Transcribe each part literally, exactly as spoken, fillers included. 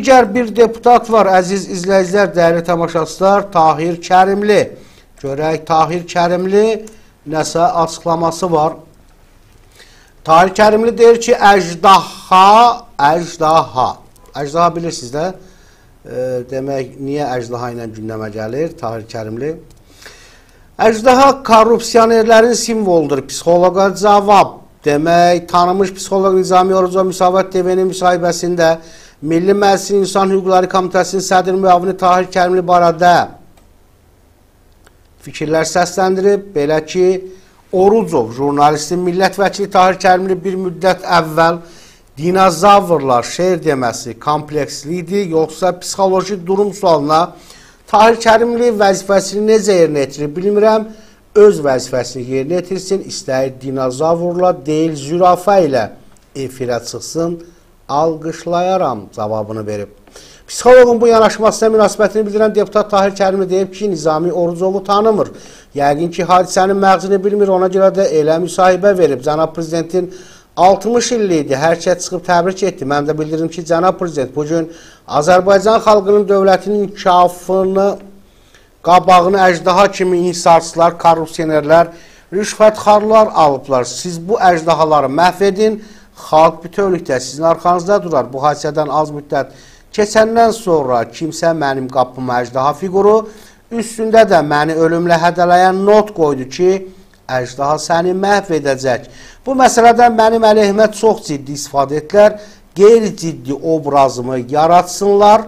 Digər bir deputat var, əziz izləyicilər, dəyərli tamaşaçılar, Tahir Kərimli. Görək, Tahir Kərimli nəsə açıqlaması var. Tahir Kərimli deyir ki, əjdaha, əjdaha, əjdaha bilirsiniz də, e, demək, niyə əjdaha ilə gündəmə gəlir Tahir Kərimli? Əjdaha korrupsiyonerlərin simvoludur, psixoloqa cavab. Demək, tanınmış psixoloq Nizami Orucov Müsavat T V-nin müsahibəsində Milli Məclisin İnsan Hüquqları Komitəsinin sədr müavini Tahir Kərimli barədə fikirlər səsləndirib. Belə ki, Orucov, jurnalistin millət vəkili Tahir Kərimli bir müddət əvvəl dinozavrlar şeir deməsi kompleksli idi, yoxsa psixoloji durum sualına Tahir Kərimli vəzifəsini necə yerinə yetirir bilmirəm, öz vəzifəsini yerinə yetirsin, istəyir dinozavrla deyil, zürafə ilə efirə çıxsın, alqışlayaram cavabını verib. Psixoloqun bu yanaşmasına münasibətini bildirən deputat Tahir Kərimli deyib ki, Nizami Orucovu tanımır. Yəqin ki, hadisənin məğzini bilmir, ona görə də elə müsahibə verib. Cənab Prezidentin altmış illi idi, hər kəs çıxıb təbrik etdi. Mən də bildirim ki, Cənab Prezident bugün Azərbaycan xalqının dövlətinin inkişafını, qabağını əjdaha kimi inhisarçılar, korrupsiyonerlər, rüşvətxarlar alıblar. Siz bu əjdahaları məhv edin, xalq bütövlükdə sizin arxanızda durar. Bu hadisədən az müddət keçəndən sonra kimsə mənim qapıma əjdaha fiquru, üstündə də məni ölümlə hədələyən not qoydu ki, əjdaha səni məhv edəcək. Bu məsələdən mənim əleyhimə çox ciddi istifadə etdilər, qeyri-ciddi obrazımı yaratsınlar.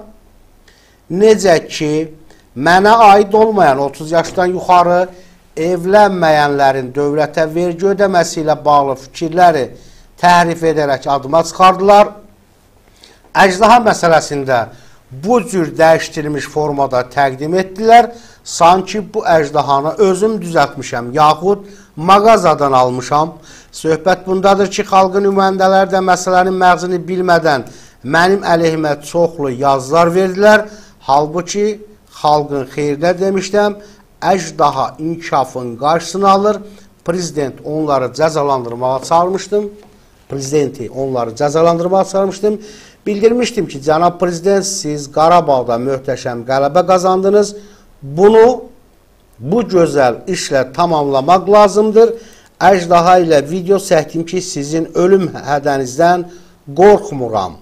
Necə ki, mənə aid olmayan otuz yaşdan yuxarı evlənməyənlərin dövlətə vergi ödəməsi ilə bağlı fikirləri təhrif edərək adıma çıxardılar. Əjdaha məsələsində bu cür dəyişdirilmiş formada təqdim etdilər. Sanki bu əjdahanı özüm düzəltmişəm, yaxud mağazadan almışam. Söhbət bundadır ki, xalqın nümayəndələri də məsələnin məğzini bilmədən mənim əleyhimə çoxlu yazılar verdilər. Halbuki, xalqın xeyrinə demişdim, əjdaha inkişafın qarşısını alır. Prezident onları cəzalandırmağa çağırmışdım. Prezidenti onları cəzalandırmağa çağırmışdım. Bildirmişdim ki, Cənab Prezident, siz Qarabağda möhtəşəm qələbə qazandınız. Bunu bu gözəl işlə tamamlamaq lazımdır. Əjdaha ilə video çəkdim ki, sizin ölüm hədənizdən qorxmuram.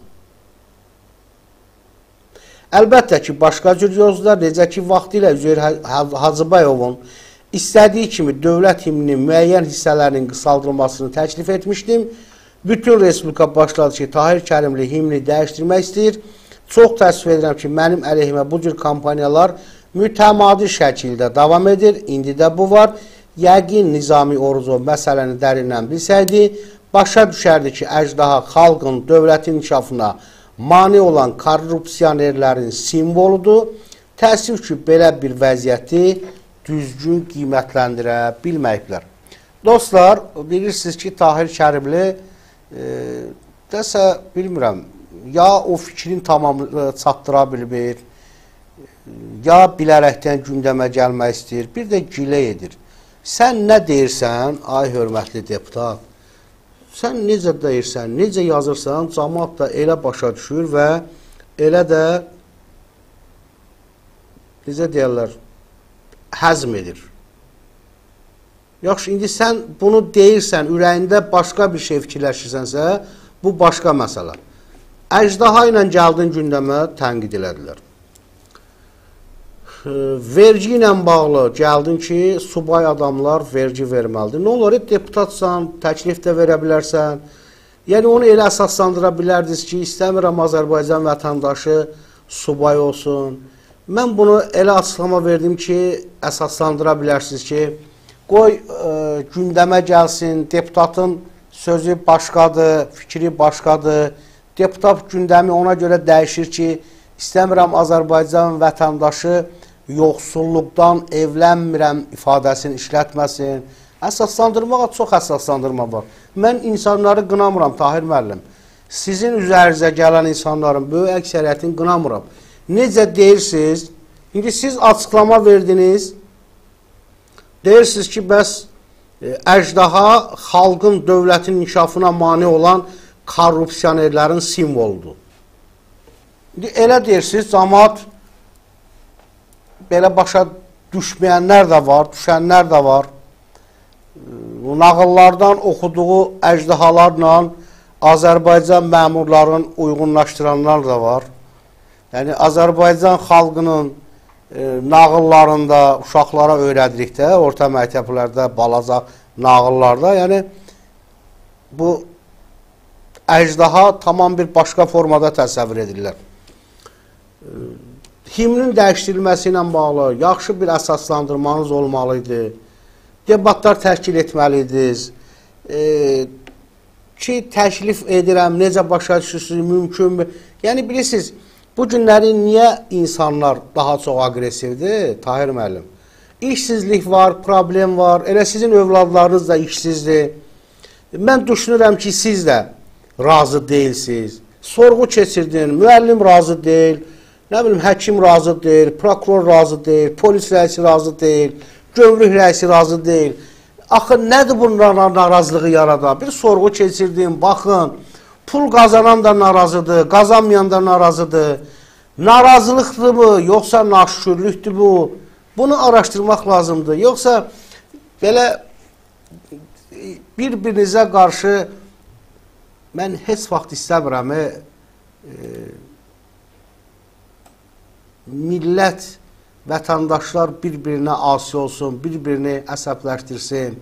Əlbəttə ki, başqa cür yolcular, necə ki, vaxtilə Üzeyir Hacıbayovun istədiyi kimi dövlət himninin müəyyən hissələrinin qısaldırılmasını təklif etmişdim. Bütün Respublika başladı ki, Tahir Kərimli himni dəyişdirmək istəyir. Çox təəssüf edirəm ki, mənim əleyhimə bu cür kampaniyalar mütəmadi şəkildə davam edir. İndi də bu var. Yəqin Nizami Orucov məsələni dərindən bilsəydi, başa düşərdi ki, əjdaha xalqın dövlətin inkişafına mane olan korrupsiyonerlərin simvoludur. Təəssüf ki, belə bir vəziyyəti düzgün qiymətləndirə bilməyiblər. Dostlar, bilirsiniz ki, Tahir Kərimli e, dəsə bilmirəm, ya o fikrin tamamını çatdıra bilmir, ya bilərəkdən gündəmə gəlmək istəyir, bir də gilə edir. Sən nə deyirsən, ay hörmətli deputat, sən necə deyirsən, necə yazırsan, cəmaət da elə başa düşür və elə də, necə deyərlər, həzm edir. Yaxşı, indi sən bunu deyirsən, ürəyində başqa bir şey fikirləşirsənsə, bu başqa məsələ. Əjdaha ilə gəldin gündəmə tənqid elədilər. Vergi ilə bağlı gəldin ki, subay adamlar vergi verməlidir. Nə olur, deputatsan, təklif də verə bilərsən. Yəni, onu elə əsaslandıra bilərdiniz ki, istəmirəm Azərbaycan vətəndaşı subay olsun. Mən bunu elə açıqlama verdim ki, əsaslandıra bilərsiniz ki, qoy e, gündəmə gəlsin, deputatın sözü başqadır, fikri başqadır. Deputat gündəmi ona görə dəyişir ki, istəmirəm Azərbaycan vətəndaşı yoxsulluqdan evlənmirəm ifadəsini işlətməsin. Əsaslandırmağa çox əsaslandırma var. Mən insanları qınamıram, Tahir müəllim. Sizin üzərinizə gələn insanların böyük əksəriyyətini qınamıram. Necə deyirsiniz? İndi siz açıqlama verdiniz. Deyirsiniz ki, bəs e, əjdaha xalqın dövlətin inkişafına mane olan korrupsiyonerlərin simvoludur. İndi elə deyirsiniz, cəmaət belə başa düşməyənlər də var, düşənlər də var. Nağıllardan oxuduğu əjdahalarla Azərbaycan məmurların uyğunlaşdıranlar da var. Yəni, Azərbaycan xalqının e, nağıllarında uşaqlara öyrədikdə, orta məktəblərdə, balaca nağıllarda, yəni bu əjdaha tamam bir başqa formada təsəvvür edirlər. E, himnin dəyişdirilməsi ilə bağlı yaxşı bir əsaslandırmanız olmalıydı. Debatlar təşkil etməliydiniz. E, ki, təklif edirəm, necə başa düşürsünüz, mümkünmü? Yəni, bilirsiniz, bu günləri niyə insanlar daha çox agresivdir, Tahir müəllim? İşsizlik var, problem var, elə sizin övladlarınız da işsizdir. Mən düşünürəm ki, siz də razı deyilsiniz. Sorğu keçirdin, müəllim razı deyil, nə bilim, həkim razı deyil, prokuror razı deyil, polis rəisi razı deyil, gömrük rəisi razı deyil. Axı, nədir bunlarla narazılığı yaradan? Bir sorğu keçirdim, baxın, pul qazanan da narazıdır, qazanmayan da narazıdır. Narazılıqdır mı, yoxsa naşükürlükdür bu? Bunu araşdırmaq lazımdır. Yoxsa belə bir-birinizə qarşı mən heç vaxt istəmirəm, e, millət, vətəndaşlar bir-birinə asi olsun, bir-birini əsəbləşdirsin.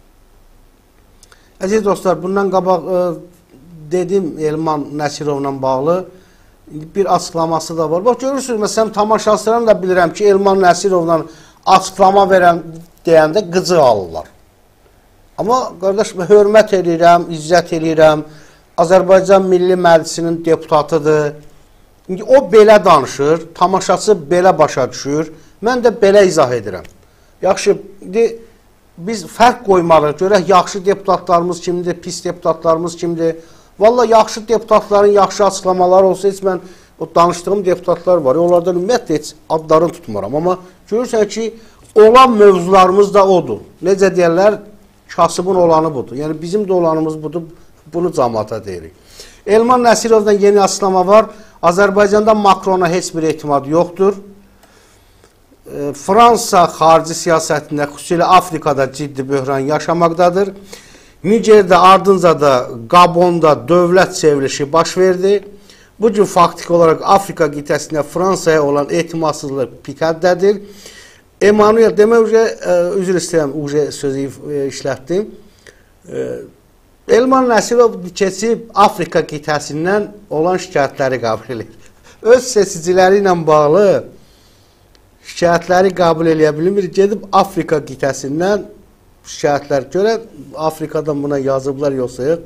Əziz dostlar, bundan qabaq e, dedim Elman Nəsirovla bağlı bir açıqlaması da var. Bax, görürsünüz, məsələn, tamaşaçılarım da bilirəm ki, Elman Nəsirovla açıqlama verən deyəndə qıcıq alırlar. Amma, qardaş, hörmət edirəm, izzət edirəm, Azərbaycan Milli Məclisinin deputatıdır. O belə danışır, tamaşaçı belə başa düşür, mən də belə izah edirəm. Yaxşı, biz fərq qoymalıyıq, görək, yaxşı deputatlarımız kimdir, pis deputatlarımız kimdir. Valla, yaxşı deputatların yaxşı açıqlamaları olsa, heç mən o danışdığım deputatlar var, onlardan ümumiyyətlə heç adlarını tutmuram. Amma görürsən ki, olan mövzularımız da odur. Necə deyərlər, kasıbın olanı budur. Yəni, bizim də olanımız budur, bunu cəmaata deyirik. Elman Nəsirovdan yeni açıqlama var. Azərbaycanda Makrona heç bir etimadı yoxdur. E, Fransa xarici siyasətində, xüsusilə Afrikada ciddi böhran yaşamaqdadır. Nigerdə, ardınca da Gabonda dövlət çevrilişi baş verdi. Bugün faktiki olaraq Afrika qitəsində Fransaya olan etimadsızlıq pik həddədir. Emmanuel, demək, üzr istəyirəm, sözü işlətdim. E, Elman Nəsirov keçib Afrika qitəsindən olan şikayətləri qəbul edir. Öz seçiciləri ilə bağlı şikayətləri qəbul edə bilmir. Gedib Afrika qitəsindən şikayətlər görə, Afrikadan buna yazıblar yoxsa.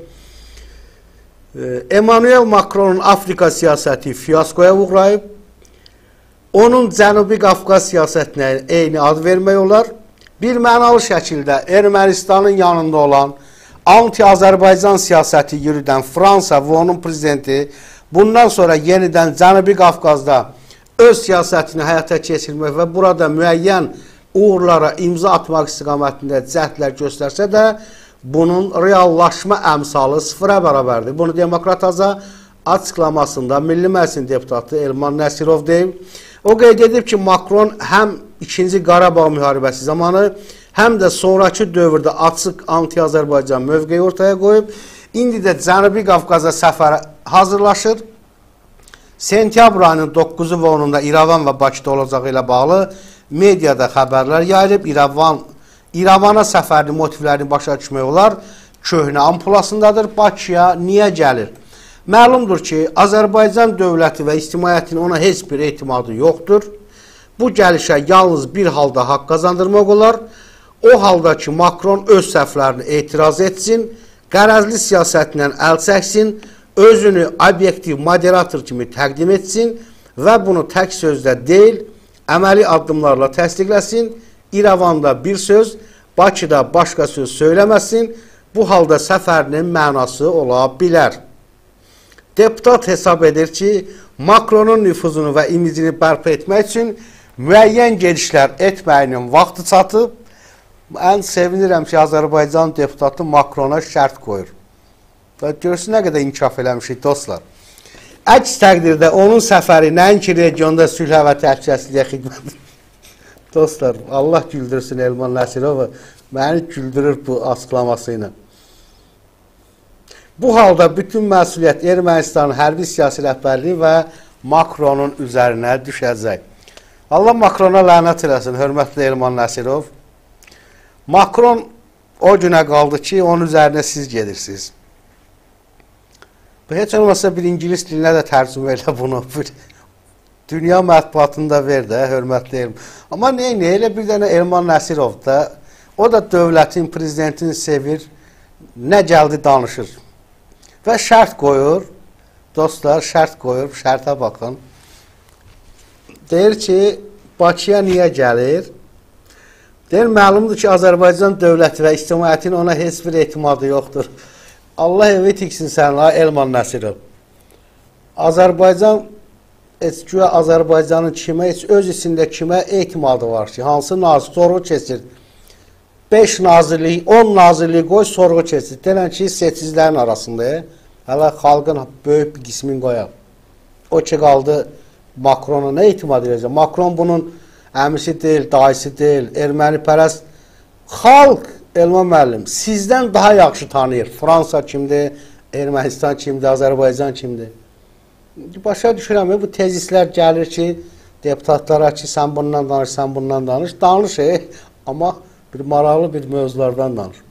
Emmanuel Macron'un Afrika siyasəti fiyaskoya uğrayıb. Onun Cənubi Qafqaz siyasətinə eyni ad vermək olar. Bir mənalı şəkildə Ermənistanın yanında olan anti-Azərbaycan siyasəti yürüdən Fransa və onun prezidenti bundan sonra yenidən Cənubi Qafqazda öz siyasətini həyata keçirmək və burada müəyyən uğurlara imza atmaq istiqamətində cəhdlər göstərsə də bunun reallaşma əmsalı sıfıra bərabərdir. Bunu Demokrat Aza açıqlamasında Milli Məclisin deputatı Elman Nəsirov deyib. O qeyd edib ki, Macron həm ikinci Qarabağ müharibəsi zamanı həm də sonraki dövrdə açıq anti-Azərbaycan mövqeyi ortaya qoyub. İndi də Cənubi Qafqaza səfərə hazırlaşır. Sentyabr ayının doqquzu və onunda İrəvan və Bakıda olacağı ilə bağlı mediada xəbərlər yayılıb. İrəvan, İrəvana səfərli motivlərini başa düşmək olar. Köhnə ampulasındadır. Bakıya niyə gəlir? Məlumdur ki, Azərbaycan dövləti və ictimaiyyətin ona heç bir etimadı yoxdur. Bu gəlişə yalnız bir halda haqq qazandırmaq olar. O halda ki, Macron öz səhvlərini etiraz etsin, qərəzli siyasətindən əl çəksin, özünü obyektiv moderator kimi təqdim etsin və bunu tək sözdə deyil, əməli addımlarla təsdiqləsin, İrəvanda bir söz, Bakıda başqa söz söyləməsin, bu halda səfərinin mənası ola bilər. Deputat hesab edir ki, Macronun nüfuzunu və imicini bərpa etmək üçün müəyyən gedişlər etməyinin vaxtı çatıb. Ən sevinirəm ki, Azərbaycan deputatı Macrona şərt qoyur. Və görürsün, nə qədər inkişaf eləmişik, dostlar. Əks təqdirdə onun səfəri nəinki regionda sülhə və təhlükəsizliyə xidmət. Dostlar, Allah güldürsün Elman Nəsirov, məni güldürür bu açıqlaması ilə. Bu halda bütün məsuliyyət Ermənistanın hərbi siyasi rəhbərliyi və Makronun üzərinə düşəcək. Allah Makrona lənət eləsin, hörmətli Elman Nəsirov. Makron o günə qaldı ki, onun üzərinə siz gedirsiniz. Heç olmasa bir İngilis dilinə də tərcümə elə bunu. Dünya mətbuatında ver də, hörmətli Elman. Amma neyini, elə bir dənə Elman Nəsirov da, o da dövlətin, prezidentin sevir, nə gəldi danışır. Və şərt qoyur, dostlar, şərt qoyur, şərtə baxın. Deyir ki, Bakıya niyə gəlir? Deyir, məlumdur ki, Azərbaycan dövləti və ictimaiyyətin ona heç bir etimadı yoxdur. Allah evi tiksin sən, Elman Nəsirov. Azərbaycan, heç güya Azərbaycanın kimə, heç öz içində kimə etimadı var ki, hansı nazir, sorğu keçir. beş nazirlik, on nazirlik qoy, sorğu keçir. Denən ki, seçicilərin arasında, hələ xalqın böyük bir qismin qoyaq. O ki, qaldı Makrona nə etimat edəcək? Makron bunun əmisi deyil, dayısı deyil, erməni pərəst. Xalq, Elman müəllim, sizdən daha yaxşı tanıyır. Fransa kimdir, Ermənistan kimdir, Azərbaycan kimdir? Başa düşürəm, bu tezislər gəlir ki, deputatlara ki, sən bundan danış, sən bundan danış. Danış, e, amma bir maraqlı bir mövzulardan danış.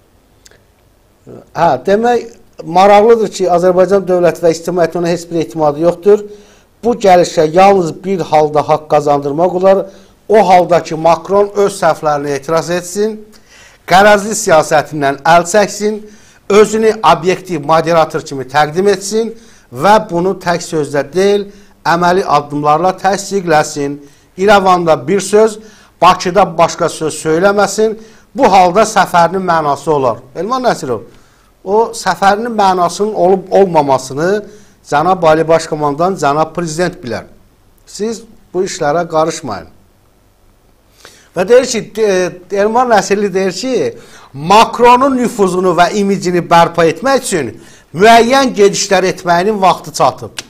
Hə, demək, maraqlıdır ki, Azərbaycan dövləti və ictimaiyyəti ona heç bir etimadı yoxdur. Bu gəlişə yalnız bir halda haqq qazandırmaq olar. O halda ki, Makron öz səhvlərini etiraz etsin, qərəzli siyasətindən əl çəksin, özünü obyektiv moderator kimi təqdim etsin və bunu tək sözlə deyil, əməli addımlarla təsdiqləsin. İrəvanda bir söz, Bakıda başqa söz söyləməsin. Bu halda səfərinin mənası olar. Elman Nəsirov, o səfərinin mənasının olub-olmamasını Cənab Ali Başkomandan, Cənab Prezident bilər. Siz bu işlərə qarışmayın. Və deyir ki, Elman Nəsirli deyir ki, Makronun nüfuzunu və imicini bərpa etmək üçün müəyyən gedişlər etməyinin vaxtı çatıb.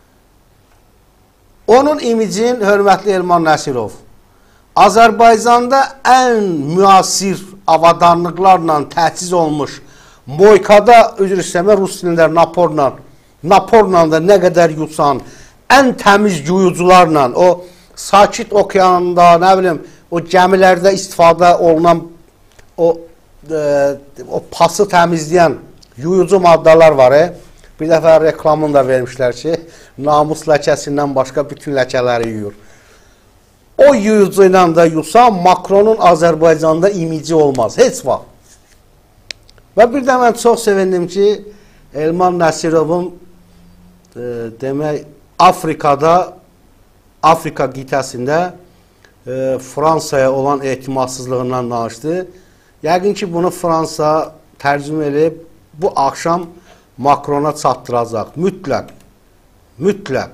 Onun imicin, hörmətli Elman Nəsirov, Azərbaycanda ən müasir avadanlıqlarla təchiz olmuş Moykada, üzr istəmə, rus dilində naporla, naporla da nə qədər yusan, ən təmiz yuyucularla, o sakit okeanında, nə bilim, o gəmilərdə istifadə olunan o, e, o pası təmizləyən yuyucu maddalar var. E? Bir dəfə reklamını da vermişlər ki, namus ləkəsindən başqa bütün ləkələri yuyur. O yuyucu ilə də yusa Makronun Azərbaycanda imici olmaz. Heç vaxt. Və bir də mən çox sevindim ki, Elman Nəsirovun e, demək, Afrikada, Afrika qitəsində e, Fransaya olan etimadsızlığından danışdı. Yəqin ki, bunu Fransa tərcümə edib bu axşam Makrona çatdıracaq. Mütləq. Mütləq.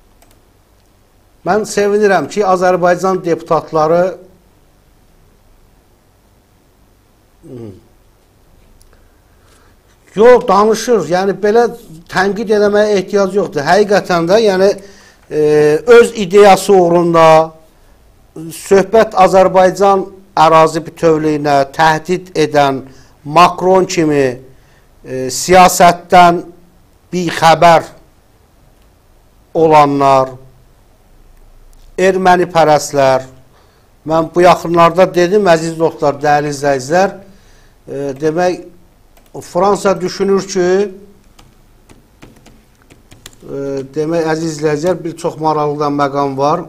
Mən sevinirəm ki, Azərbaycan deputatları hmm. yox, danışır. Yəni, belə tənqid eləməyə ehtiyac yoxdur. Həqiqətən də, yəni, e, öz ideyası uğrunda söhbət Azərbaycan ərazi bütövlüyünə təhdid edən Makron kimi e, siyasətdən bir xəbər olanlar, erməni pərəstlər, mən bu yaxınlarda dedim, əziz dostlar, dəyərli izləyicilər, e, demək, Fransa düşünür ki, e, demək, əziz izləyicilər, bir çox maraqlıdan məqam var.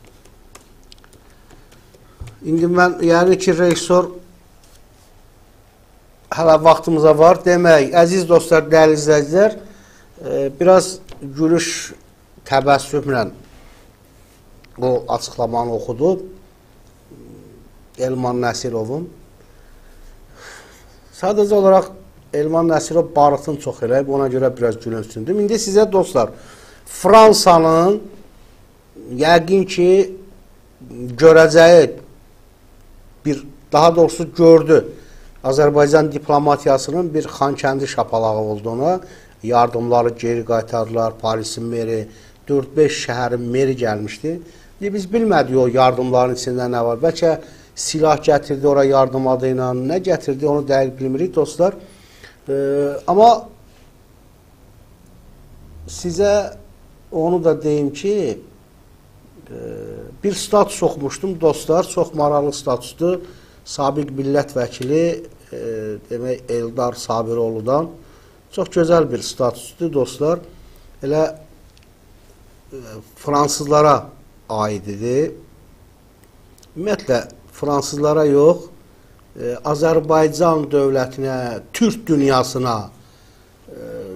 İndi mən, yəni ki, rejissor hələ vaxtımıza var. Demək, əziz dostlar, dəyərli izləyicilər, e, biraz gülüş təbəssümlə o açıqlamanı oxudu Elman Nəsirovun. Sadəcə olaraq Elman Nəsirov barıtını çox eləyib, ona görə biraz gülünsündüm. İndi sizə dostlar, Fransanın yəqin ki, görəcəyi bir, daha doğrusu gördü, Azərbaycan diplomatiyasının bir Xankəndi şapalağı olduğuna, yardımları geri qaytardılar. Parisin meri, dörd beş şəhərin meri gəlmişdi. Biz bilmədik o yardımların içində nə var. Bəlkə silah gətirdi ora yardım adı ilə, nə gətirdi onu dəqiq bilmirik dostlar. Ee, amma sizə onu da deyim ki, e, bir status oxumuşdum dostlar, çox maraqlı statusdur. Sabiq millət vəkili e, demək Eldar Sabiroğlu'dan çox gözəl bir statusdur dostlar. Elə e, fransızlara aid idi. Ümumiyyətlə fransızlara yox, e, Azərbaycan dövlətinə, Türk dünyasına e,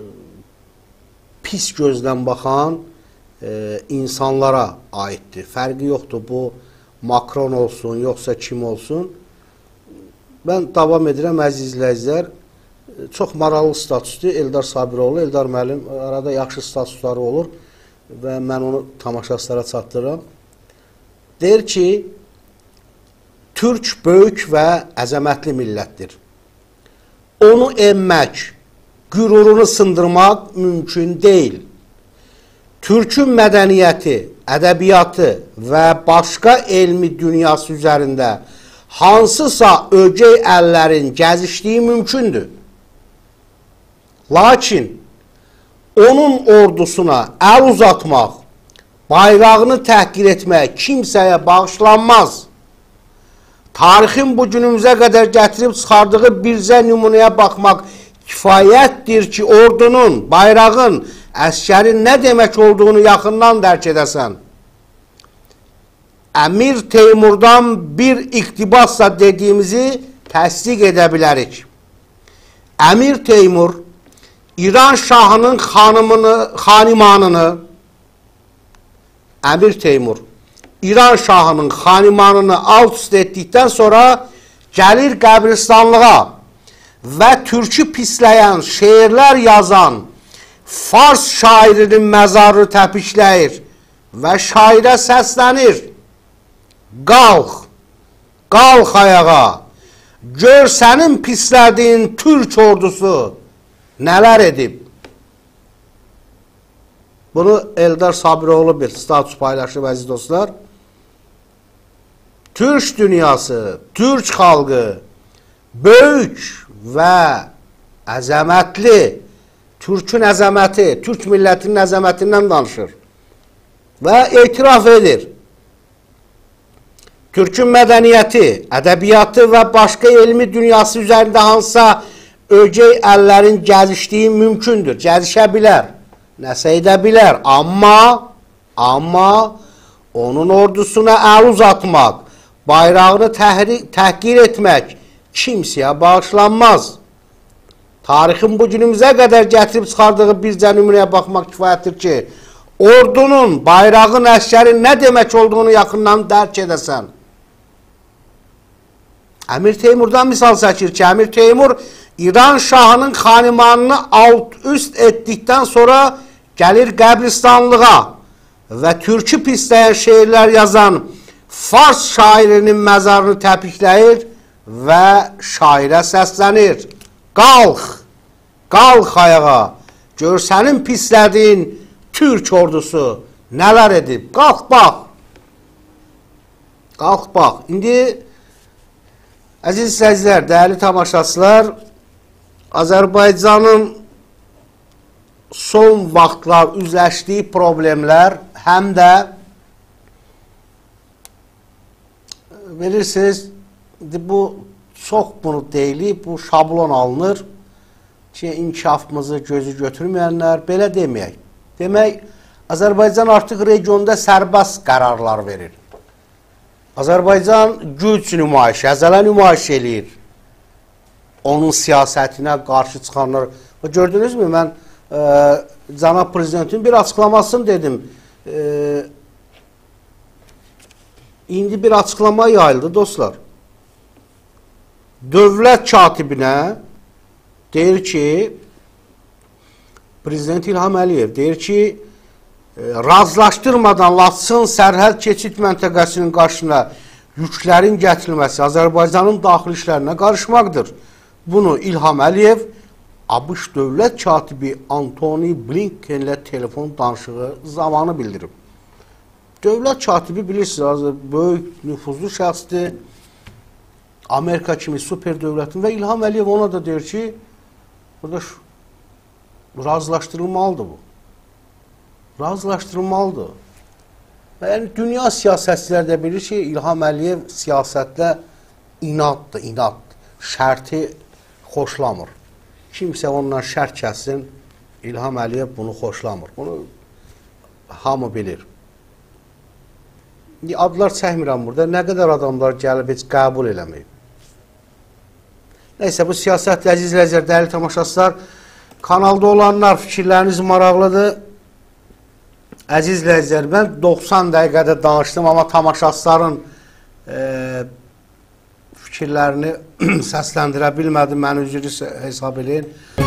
pis gözdən baxan e, insanlara aiddir. Fərqi yoxdur, bu Macron olsun, yoxsa kim olsun. Mən davam edirəm, əziz izləyicilər. Çox maraqlı statusdur Eldar Sabiroğlu. Eldar müəllim, arada yaxşı statusları olur və mən onu tamaşaçılara çatdırıram. Deyir ki, Türk böyük və əzəmətli millətdir. Onu emmək, qürurunu sındırmaq mümkün deyil. Türkün mədəniyyəti, ədəbiyyatı və başqa elmi dünyası üzərində hansısa ögey əllərin gəzişdiyi mümkündür. Lakin onun ordusuna əl uzatmaq, bayrağını təhqir etmək kimsəyə bağışlanmaz. Tarixin bu günümüzə qədər gətirib çıxardığı bircə nümunəyə baxmaq kifayətdir ki, ordunun, bayrağın, əskərin nə demək olduğunu yaxından dərk edəsən. Əmir Teymurdan bir iqtibasla dediyimizi təsdiq edə bilərik. Əmir Teymur, İran şahının xanımını, xanimanını, Əmir Teymur, İran şahının xanimanını alt üst etdikdən sonra gəlir qəbristanlığa və türkü pisləyən, şeirlər yazan Fars şairinin məzarını təpikləyir və şairə səslənir. Qalx, qalx ayağa, gör sənin pislədiyin türk ordusu nələr edib. Bunu Eldar Sabiroğlu bir status paylaşıb, əziz dostlar. Türk dünyası, Türk xalqı böyük və əzəmətli, Türkün əzəməti, Türk millətinin əzəmətindən danışır və etiraf edir. Türkün mədəniyyəti, ədəbiyyatı və başqa elmi dünyası üzərində hansısa ögey əllərin gəzişdiyi mümkündür, gəzişə bilər, nəsə edə bilər, amma, amma onun ordusuna əl uzatmaq, bayrağını təhqir etmək kimsəyə bağışlanmaz. Tarixin bu günümüzə qədər gətirib çıxardığı bircə nümunəyə baxmaq kifayətdir ki, ordunun, bayrağın, əskərin nə demək olduğunu yaxından dərk edəsən. Əmir Teymurdan misal çəkir ki, Əmir Teymur İran şahının xanimanını alt üst etdikdən sonra gəlir qəbristanlığa və türkü pisləyən şeirlər yazan Fars şairinin məzarını təpikləyir və şairə səslənir. Qalx, qalx ayağa, gör sənin pislədiyin türk ordusu nələr edib. Qalx, bax. Qalx, bax. İndi, əziz izləyicilər, dəyərli tamaşaçılar, Azərbaycanın son vaxtlar üzləşdiyi problemlər həm də bilirsiniz, bu çox bunu deyilib, bu şablon alınır ki, inkişafımızı gözü götürməyənlər, belə deməyək. Demək, Azərbaycan artıq regionda sərbəst qərarlar verir. Azərbaycan güc nümayiş, əzələ nümayiş eləyir. Onun siyasətinə qarşı çıxanlar. Gördünüzmü, mən e, cənab prezidentin bir açıqlamasını dedim. E, indi bir açıqlama yayıldı, dostlar. Dövlət katibinə deyir ki, Prezident İlham Əliyev deyir ki, razılaşdırmadan Laçın sərhəd keçid məntəqəsinin qarşısına yüklərin gətirilməsi Azərbaycanın daxili işlərinə qarışmaqdır. Bunu İlham Əliyev ABŞ dövlət katibi Antony Blinkenlə telefon danışığı zamanı bildirib. Dövlət katibi bilirsiniz, böyük nüfuzlu şəxsdir. Amerika kimi super dövlətin və İlham Əliyev ona da deyir ki, burada razılaşdırılmalıdır bu. Razılaşdırılmalıdır. Və yəni, dünya siyasətçilər də bilir ki, İlham Əliyev siyasətlə inaddır, inad. Şərti xoşlamır. Kimsə ondan şərt kəssin, İlham Əliyev bunu xoşlamır. Bunu hamı bilir. Adlar çəkmirəm burada. Nə qədər adamlar gəlib heç qəbul eləməyib. Neysə, bu siyasətlə əziz izləyicilər, dəyərli tamaşaçılar, kanalda olanlar fikirləriniz maraqlıdır. Əziz izləyicilər, mən doxsan dəqiqədə danışdım, amma tamaşaçıların e, fikirlərini səsləndirə bilmədim, mən üzrü hesab edin.